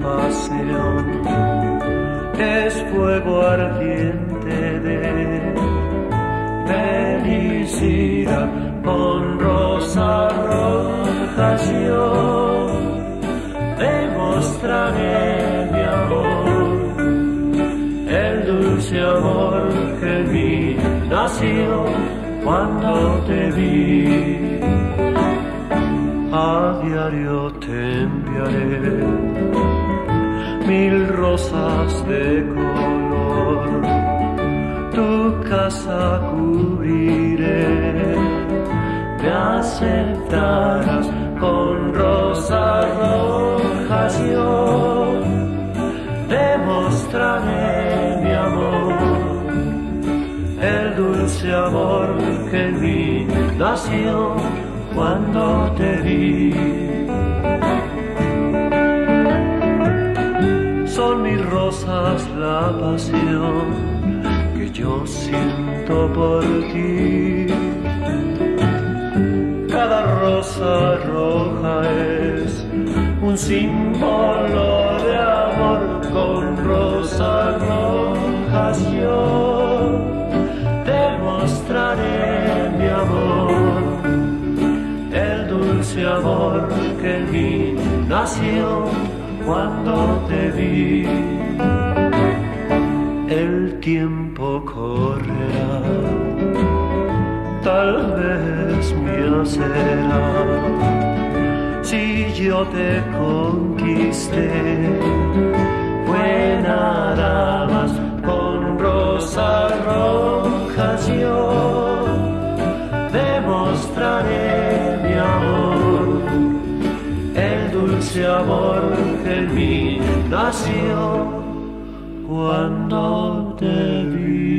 pasión es fuego ardiente de felicidad. Con rosas rojas yo demostraré mi amor, el dulce amor que en mí nació cuando te vi. A diario te enviaré 1000 rosas de color, tu casa cubriré, me aceptarás con rosas rojas yo demostraré mi amor, el dulce amor que en mí nació cuando te vi. Son mis rosas la pasión que yo siento por ti. Cada rosa roja es un símbolo de amor. Con rosas rojas yo demostraré mi amor, el dulce amor que en mí nació cuando te vi. El tiempo correrá, tal vez me hacerá, si yo te conquisté, fue nada más. Con rosas rojas yo demostraré mi amor, el dulce amor que en mí nació cuando te vi.